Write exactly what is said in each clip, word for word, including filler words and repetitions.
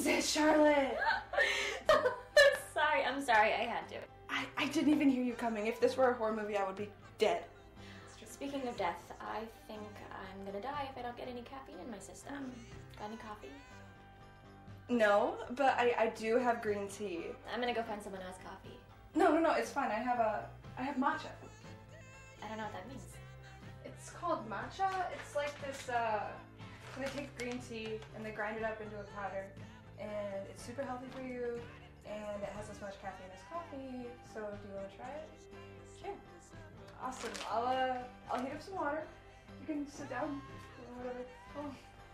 Jesus, Charlotte! Sorry, I'm sorry, I had to. I, I didn't even hear you coming. If this were a horror movie, I would be dead. Speaking of death, I think I'm gonna die if I don't get any caffeine in my system. Got any coffee? No, but I, I do have green tea. I'm gonna go find someone who has coffee. No, no, no, it's fine. I have a, I have matcha. I don't know what that means. It's called matcha. It's like this, uh, so they take green tea and they grind it up into a powder, and it's super healthy for you, and it has as much caffeine as coffee. So do you want to try it? Sure. Awesome. I'll, uh, I'll heat up some water. You can sit down, or whatever. Oh.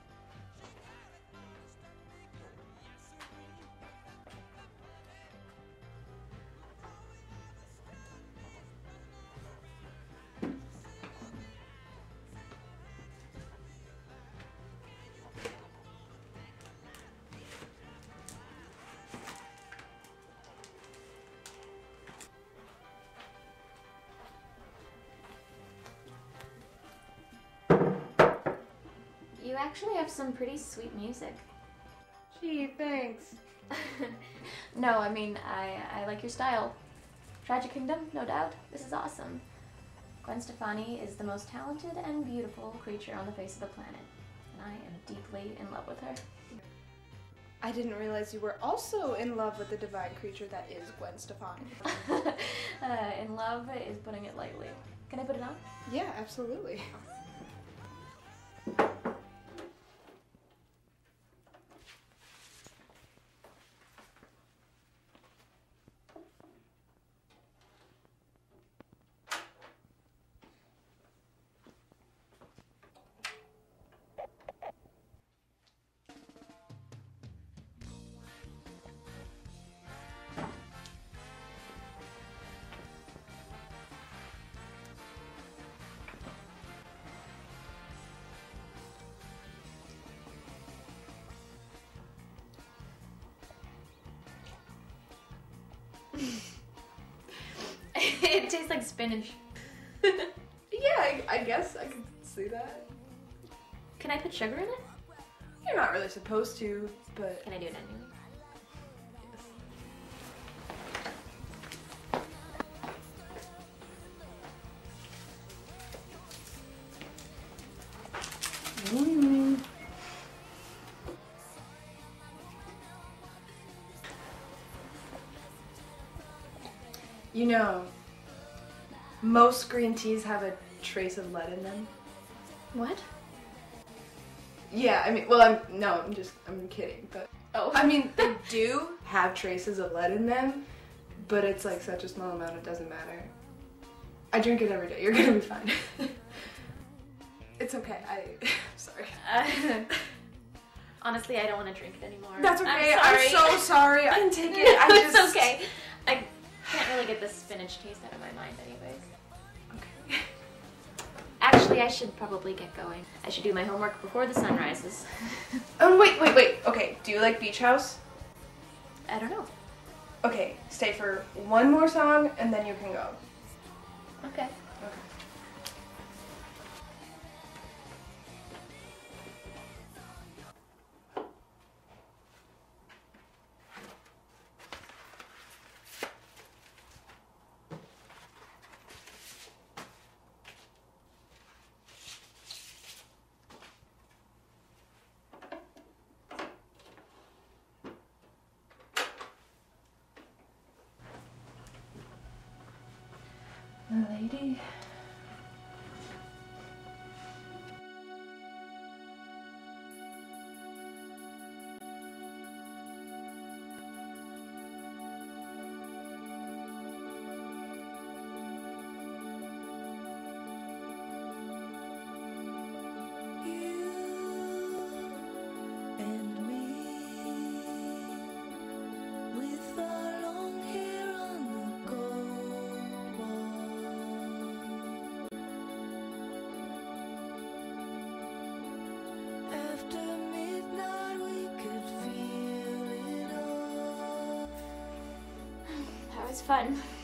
You actually have some pretty sweet music. Gee, thanks. No, I mean, I, I like your style. Tragic Kingdom, no doubt. This is awesome. Gwen Stefani is the most talented and beautiful creature on the face of the planet, and I am deeply in love with her. I didn't realize you were also in love with the divine creature that is Gwen Stefani. uh, in love is putting it lightly. Can I put it on? Yeah, absolutely. It tastes like spinach. Yeah, I, I guess I could see that. Can I put sugar in it? You're not really supposed to, but... Can I do it anyway? Mm. You know, most green teas have a trace of lead in them. What? Yeah, I mean, well, I'm, no, I'm just, I'm kidding, but... Oh. I mean, they do have traces of lead in them, but it's like such a small amount, it doesn't matter. I drink it every day, you're gonna be fine. It's okay, I, sorry. Uh, honestly, I don't want to drink it anymore. That's okay, I'm, I'm so sorry, I didn't take it, I just... It's okay. I can't really get the spinach taste out of my mind anyways. Okay. Actually, I should probably get going. I should do my homework before the sun rises. Oh, wait, wait, wait, okay, do you like Beach House? I don't know. Okay, stay for one more song, and then you can go. Okay. Okay. Lady. That was fun.